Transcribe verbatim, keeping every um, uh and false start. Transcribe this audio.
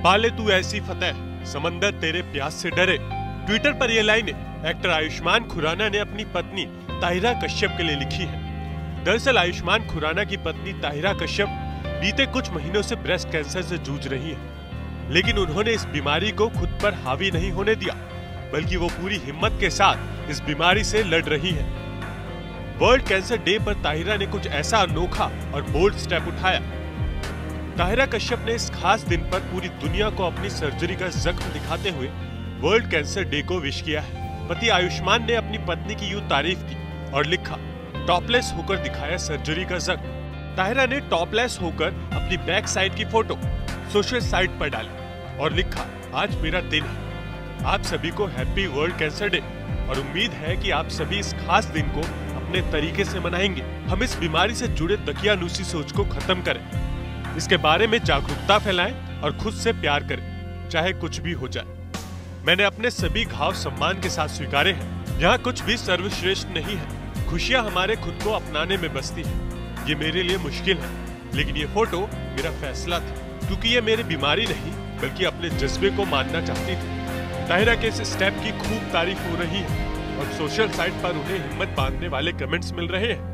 पाले तू ऐसी फतेह, समंदर तेरे प्यास से डरे। ट्विटर पर यह लाइनें एक्टर आयुष्मान खुराना ने अपनी पत्नी ताहिरा कश्यप के लिए लिखी है। दरअसल आयुष्मान खुराना की पत्नी ताहिरा कश्यप बीते कुछ महीनों से ब्रेस्ट कैंसर से जूझ रही है, लेकिन उन्होंने इस बीमारी को खुद पर हावी नहीं होने दिया, बल्कि वो पूरी हिम्मत के साथ इस बीमारी से लड़ रही है। वर्ल्ड कैंसर डे पर ताहिरा ने कुछ ऐसा अनोखा और बोल्ड स्टेप उठाया। ताहिरा कश्यप ने इस खास दिन पर पूरी दुनिया को अपनी सर्जरी का जख्म दिखाते हुए वर्ल्ड कैंसर डे को विश किया है। पति आयुष्मान ने अपनी पत्नी की यूं तारीफ की और लिखा, टॉपलेस होकर दिखाया सर्जरी का जख्म। ताहिरा ने टॉपलेस होकर अपनी बैक साइड की फोटो सोशल साइट पर डाली और लिखा, आज मेरा दिन है। आप सभी को हैप्पी वर्ल्ड कैंसर डे और उम्मीद है कि आप सभी इस खास दिन को अपने तरीके से मनाएंगे। हम इस बीमारी से जुड़े दकियानूसी सोच को खत्म करें, इसके बारे में जागरूकता फैलाएं और खुद से प्यार करें, चाहे कुछ भी हो जाए। मैंने अपने सभी घाव सम्मान के साथ स्वीकारे हैं। यहाँ कुछ भी सर्वश्रेष्ठ नहीं है। खुशियाँ हमारे खुद को अपनाने में बसती है। ये मेरे लिए मुश्किल है, लेकिन ये फोटो मेरा फैसला था, क्योंकि ये मेरी बीमारी नहीं बल्कि अपने जज्बे को मानना चाहती थी। ताहिरा के इस स्टेप की खूब तारीफ हो रही है और सोशल साइट पर उन्हें हिम्मत बांधने वाले कमेंट्स मिल रहे हैं।